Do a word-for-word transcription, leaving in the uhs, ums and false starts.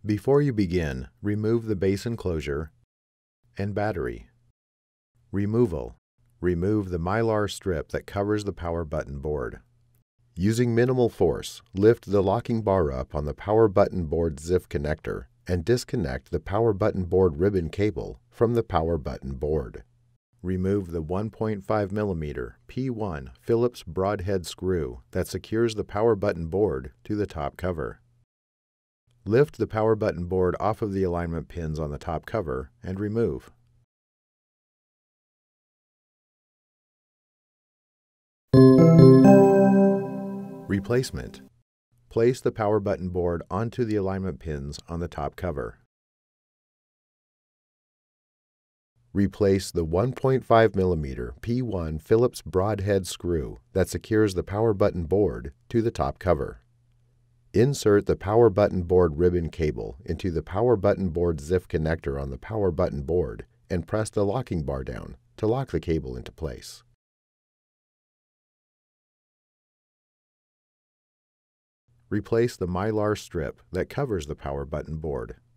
Before you begin, remove the base enclosure and battery. Removal. Remove the mylar strip that covers the power button board. Using minimal force, lift the locking bar up on the power button board Z I F connector and disconnect the power button board ribbon cable from the power button board. Remove the one point five millimeter P one Phillips broadhead screw that secures the power button board to the top cover. Lift the power button board off of the alignment pins on the top cover and remove. Replacement. Place the power button board onto the alignment pins on the top cover. Replace the one point five millimeter P one Phillips broadhead screw that secures the power button board to the top cover. Insert the power button board ribbon cable into the power button board Z I F connector on the power button board and press the locking bar down to lock the cable into place. Replace the mylar strip that covers the power button board.